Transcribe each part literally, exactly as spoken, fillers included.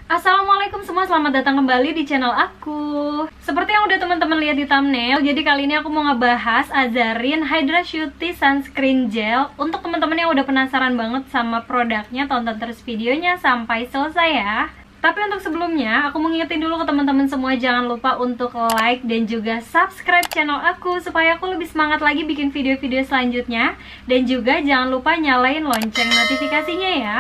Assalamualaikum semua, selamat datang kembali di channel aku. Seperti yang udah teman-teman lihat di thumbnail, jadi kali ini aku mau ngebahas Azarin Hydra Shooty Sunscreen Gel. Untuk teman-teman yang udah penasaran banget sama produknya, tonton terus videonya sampai selesai ya. Tapi untuk sebelumnya, aku mau ngingetin dulu ke teman-teman semua, jangan lupa untuk like dan juga subscribe channel aku supaya aku lebih semangat lagi bikin video-video selanjutnya. Dan juga jangan lupa nyalain lonceng notifikasinya ya.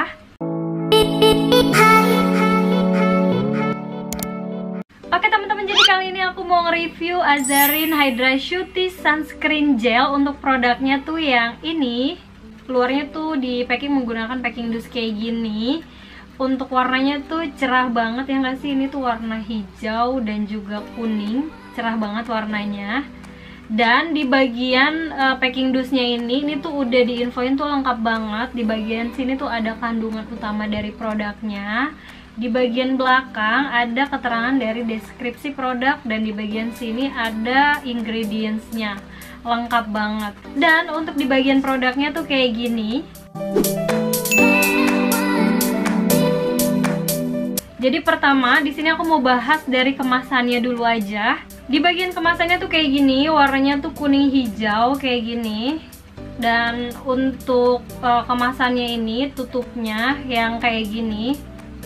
Oke teman-teman, jadi kali ini aku mau nge-review Azarin Hydra Shooty Sunscreen Gel. Untuk produknya tuh yang ini, luarnya tuh di packing menggunakan packing dus kayak gini. Untuk warnanya tuh cerah banget ya nggak sih? Ini tuh warna hijau dan juga kuning, cerah banget warnanya. Dan di bagian uh, packing dusnya ini, ini tuh udah diinfoin tuh lengkap banget. Di bagian sini tuh ada kandungan utama dari produknya. Di bagian belakang ada keterangan dari deskripsi produk, dan di bagian sini ada ingredientsnya, lengkap banget. Dan untuk di bagian produknya tuh kayak gini. Jadi pertama di sini aku mau bahas dari kemasannya dulu aja. Di bagian kemasannya tuh kayak gini, warnanya tuh kuning hijau kayak gini. Dan untuk uh, kemasannya ini tutupnya yang kayak gini,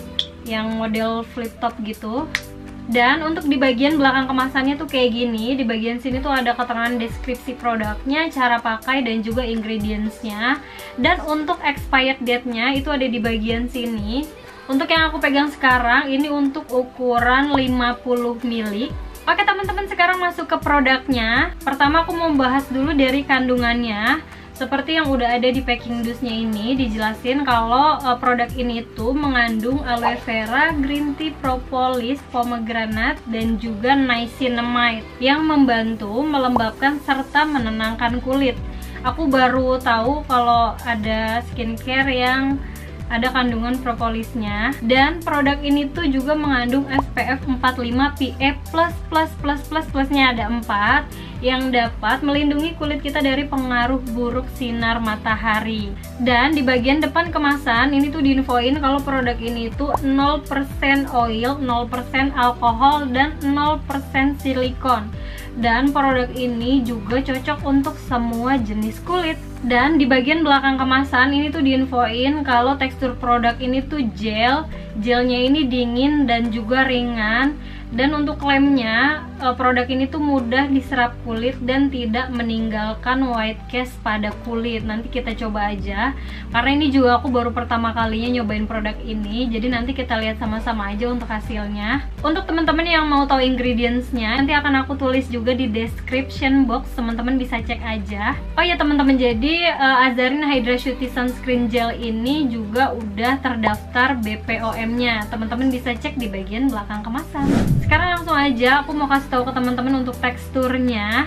yang model flip top gitu. Dan untuk di bagian belakang kemasannya tuh kayak gini. Di bagian sini tuh ada keterangan deskripsi produknya, cara pakai dan juga ingredientsnya. Dan untuk expired date-nya itu ada di bagian sini. Untuk yang aku pegang sekarang ini untuk ukuran lima puluh mililiter. Oke teman-teman, sekarang masuk ke produknya. Pertama aku mau bahas dulu dari kandungannya. Seperti yang udah ada di packing dusnya ini, dijelasin kalau uh, produk ini tuh mengandung aloe vera, green tea, propolis, pomegranate, dan juga niacinamide yang membantu melembabkan serta menenangkan kulit. Aku baru tahu kalau ada skincare yang ada kandungan propolisnya. Dan produk ini tuh juga mengandung S P F empat puluh lima P A plus plus plus plus plusnya ada empat, yang dapat melindungi kulit kita dari pengaruh buruk sinar matahari. Dan di bagian depan kemasan ini tuh diinfoin kalau produk ini tuh nol persen oil, nol persen alkohol, dan nol persen silikon. Dan produk ini juga cocok untuk semua jenis kulit. Dan di bagian belakang kemasan ini tuh diinfoin kalau tekstur produk ini tuh gel. Gelnya ini dingin dan juga ringan. Dan untuk klaimnya, produk ini tuh mudah diserap kulit dan tidak meninggalkan white cast pada kulit. Nanti kita coba aja, karena ini juga aku baru pertama kalinya nyobain produk ini. Jadi nanti kita lihat sama-sama aja untuk hasilnya. Untuk teman-teman yang mau tahu ingredientsnya, nanti akan aku tulis juga di description box, teman-teman bisa cek aja. Oh ya teman-teman, jadi uh, Azarin Hydra Shooty Sunscreen Gel ini juga udah terdaftar B P O M-nya. Teman-teman bisa cek di bagian belakang kemasan. Sekarang langsung aja aku mau kasih tahu ke teman-teman untuk teksturnya.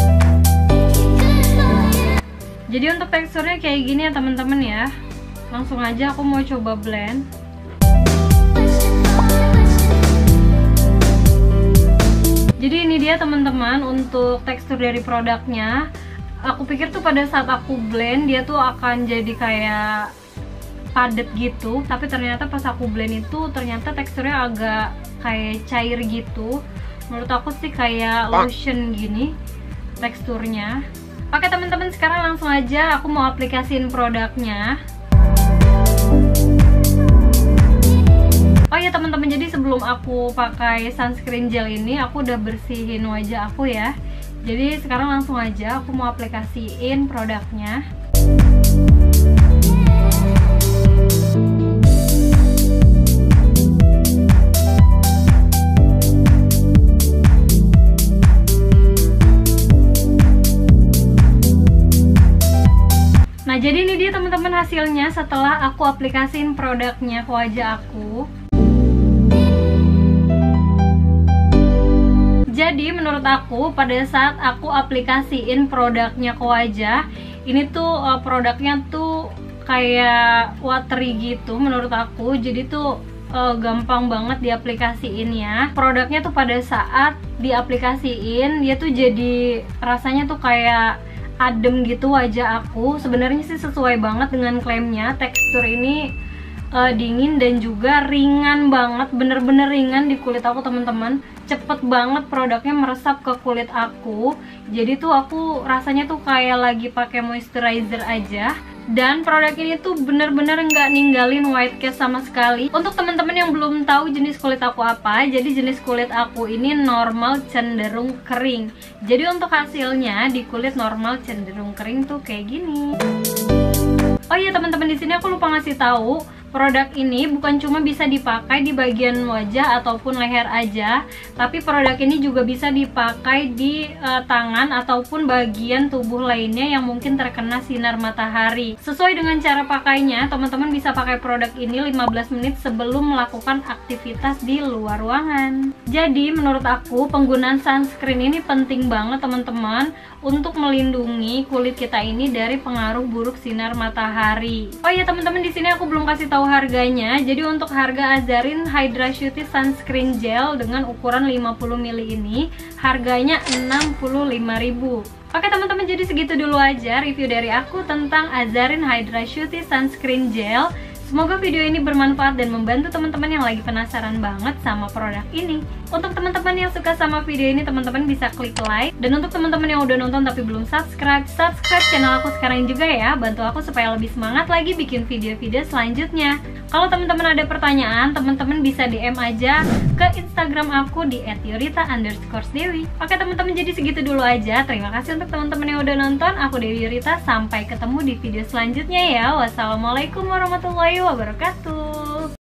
Jadi untuk teksturnya kayak gini ya teman-teman ya. Langsung aja aku mau coba blend. Jadi ini dia teman-teman untuk tekstur dari produknya. Aku pikir tuh pada saat aku blend dia tuh akan jadi kayak padat gitu, tapi ternyata pas aku blend itu ternyata teksturnya agak kayak cair gitu. Menurut aku sih kayak lotion gini teksturnya. Oke teman-teman, sekarang langsung aja aku mau aplikasiin produknya. Oh ya teman-teman, jadi sebelum aku pakai sunscreen gel ini aku udah bersihin wajah aku ya. Jadi sekarang langsung aja aku mau aplikasiin produknya. Nah jadi ini dia teman-teman hasilnya setelah aku aplikasiin produknya ke wajah aku. Jadi menurut aku pada saat aku aplikasiin produknya ke wajah, ini tuh uh, produknya tuh kayak watery gitu menurut aku. Jadi tuh uh, gampang banget diaplikasiinnya. Produknya tuh pada saat diaplikasiin dia tuh jadi rasanya tuh kayak adem gitu wajah aku. Sebenarnya sih sesuai banget dengan klaimnya. Tekstur ini uh, dingin dan juga ringan banget, bener-bener ringan di kulit aku teman-teman. Cepet banget produknya meresap ke kulit aku. Jadi tuh aku rasanya tuh kayak lagi pakai moisturizer aja. Dan produk ini tuh bener-bener nggak ninggalin white cast sama sekali. Untuk teman-teman yang belum tahu jenis kulit aku apa, jadi jenis kulit aku ini normal cenderung kering. Jadi untuk hasilnya di kulit normal cenderung kering tuh kayak gini. Oh iya teman-teman, di sini aku lupa ngasih tahu, produk ini bukan cuma bisa dipakai di bagian wajah ataupun leher aja, tapi produk ini juga bisa dipakai di uh, tangan ataupun bagian tubuh lainnya yang mungkin terkena sinar matahari. Sesuai dengan cara pakainya, teman-teman bisa pakai produk ini lima belas menit sebelum melakukan aktivitas di luar ruangan. Jadi menurut aku penggunaan sunscreen ini penting banget teman-teman untuk melindungi kulit kita ini dari pengaruh buruk sinar matahari. Oh iya teman-teman, di sini aku belum kasih tahu harganya. Jadi untuk harga Azarin Hydra Shooty Sunscreen Gel dengan ukuran lima puluh mililiter ini harganya enam puluh lima ribu. Oke teman-teman, jadi segitu dulu aja review dari aku tentang Azarin Hydra Shooty Sunscreen Gel. Semoga video ini bermanfaat dan membantu teman-teman yang lagi penasaran banget sama produk ini. Untuk teman-teman yang suka sama video ini, teman-teman bisa klik like. Dan untuk teman-teman yang udah nonton tapi belum subscribe, subscribe channel aku sekarang juga ya. Bantu aku supaya lebih semangat lagi bikin video-video selanjutnya. Kalau teman-teman ada pertanyaan, teman-teman bisa D M aja ke Instagram aku di et yurita underscore dewi. Oke teman-teman, jadi segitu dulu aja. Terima kasih untuk teman-teman yang udah nonton. Aku Dewi Yurita, sampai ketemu di video selanjutnya ya. Wassalamualaikum warahmatullahi wabarakatuh.